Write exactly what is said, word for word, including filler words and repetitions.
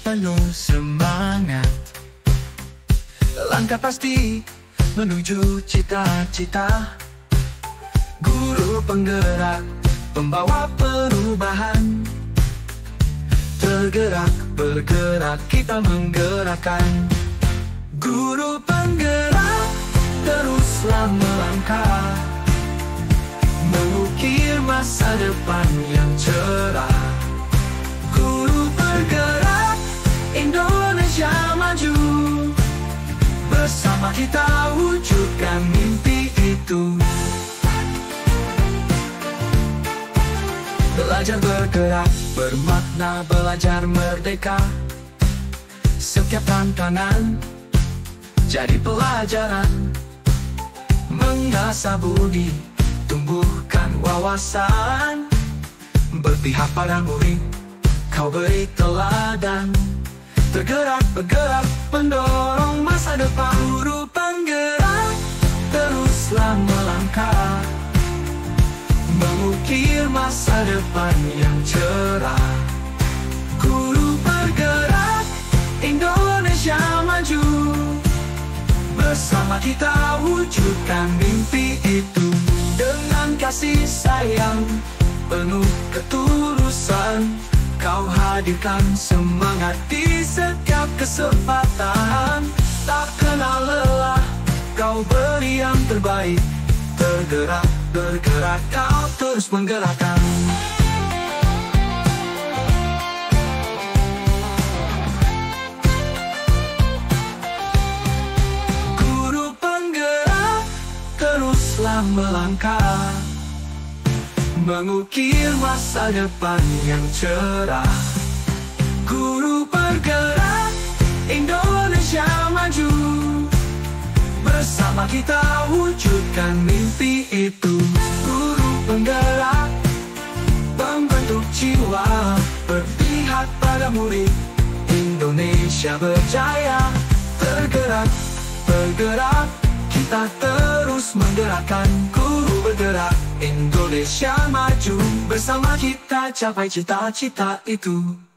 penuh semangat. Langkah pasti menuju cita-cita. Guru penggerak, pembawa perubahan. Tergerak, bergerak, kita menggerakkan. Guru penggerak, teruslah melangkah, mengukir masa depan yang cerah. Guru bergerak, Indonesia maju. Bersama kita wujudkan mimpi itu. Belajar bergerak, bermakna belajar merdeka. Setiap tantangan jadi pelajaran. Mengasah budi, tumbuhkan wawasan. Berpihak pada murid, kau beri teladan. Tergerak, bergerak, mendorong masa depan. Guru penggerak, teruslah melangkah, mengukir masa depan yang cerah. Guru bergerak, Indonesia maju. Bersama kita wujudkan mimpi itu. Dengan kasih sayang, penuh ketulusan, kau hadirkan semangat di setiap kesempatan. Tak kenal lelah, kau beri yang terbaik. Tergerak, bergerak, kau terus menggerakkan. Guru penggerak, teruslah melangkah, mengukir masa depan yang cerah. Guru bergerak, Indonesia maju. Bersama kita wujudkan mimpi itu. Guru penggerak, pembentuk jiwa, berpihak pada murid. Indonesia berjaya. Tergerak, bergerak, kita terus menggerakkan. Guru bergerak, Indonesia maju. Bersama kita capai cita-cita itu.